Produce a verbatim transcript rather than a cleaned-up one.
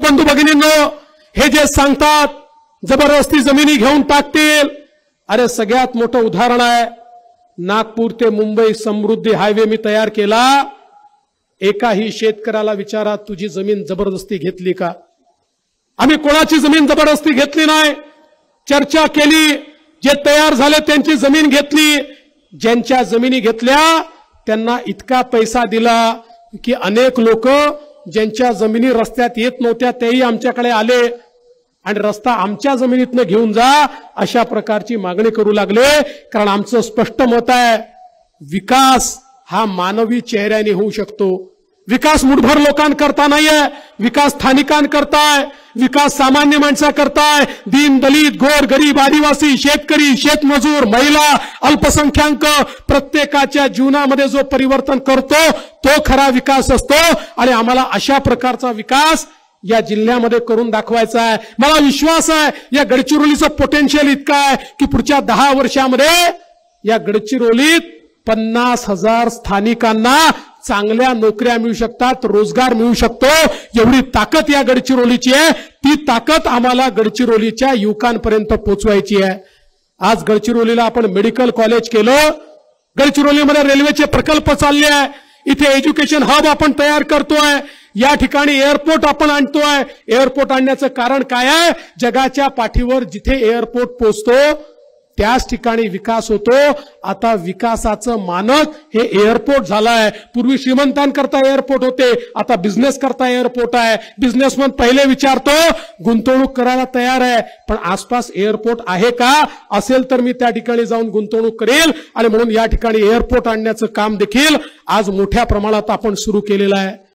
बंधू भगिनींनो, हे जे सांगतात जबरदस्ती जमिनी घेऊन टाकतील, अरे सगळ्यात मोठं उदाहरण आहे नागपूर ते मुंबई समृद्धी हायवे मी तयार केला। एकाही शेतकऱ्याला विचारा तुझी जमीन जबरदस्ती घेतली का? आम्ही कोणाची जमीन जबरदस्ती घेतली नाही, चर्चा केली, जे तयार झाले त्यांची जमीन घेतली। ज्यांच्या जमिनी घेतल्या त्यांना इतका पैसा दिला की अनेक लोक ज्यांच्या जमिनी रस्त्यात येत नव्हत्या तेही आमच्याकडे आले आणि रस्ता आमच्या जमिनीतनं घेऊन जा अशा प्रकारची मागणी करू लागले। कारण आमचं स्पष्ट मत आहे, विकास हा मानवी चेहऱ्याने होऊ शकतो। विकास मुठभर लोकांकरता नाहीये, विकास स्थानिकांकरताय, विकास सामान्य माणसाकरताय। दीन दलित गोर गरीब आदिवासी शेतकरी शेतमजूर महिला अल्पसंख्याक प्रत्येकाच्या जीवनामध्ये जो परिवर्तन करतो तो खरा विकास असतो आणि आम्हाला अशा प्रकारचा विकास या जिल्ह्यामध्ये करून दाखवायचा आहे। मला विश्वास आहे या गडचिरोलीचं पोटेन्शियल इतकं आहे की पुढच्या दहा वर्षामध्ये या गडचिरोलीत पन्नास हजार स्थानिकांना चांगल्या नोकऱ्या मिळू शकतात, रोजगार मिळू शकतो। एवढी ताकद या गडचिरोलीची आहे, ती ताकद आम्हाला गडचिरोलीच्या युवकांपर्यंत पोहोचवायची आहे। आज गडचिरोलीला आपण मेडिकल कॉलेज केलं, गडचिरोलीमध्ये रेल्वेचे प्रकल्प चालले आहे, इथे एज्युकेशन हब आपण तयार करतोय, या ठिकाणी एअरपोर्ट आपण आणतोय। एअरपोर्ट आणण्याचं कारण काय आहे? जगाच्या पाठीवर जिथे एअरपोर्ट पोहोचतो त्याच ठिकाणी विकास होतो। आता विकासाचं मानक हे एअरपोर्ट झालंय। पूर्वी श्रीमंतांकरता एअरपोर्ट होते, आता बिझनेस करता एअरपोर्ट आहे। बिझनेसमन पहिले विचारतो गुंतवणूक करायला तयार आहे पण आसपास एअरपोर्ट आहे का? असेल तर मी त्या ठिकाणी जाऊन गुंतवणूक करेल आणि म्हणून या ठिकाणी एअरपोर्ट आणण्याचं काम देखील आज मोठ्या प्रमाणात आपण सुरू केलेलं आहे।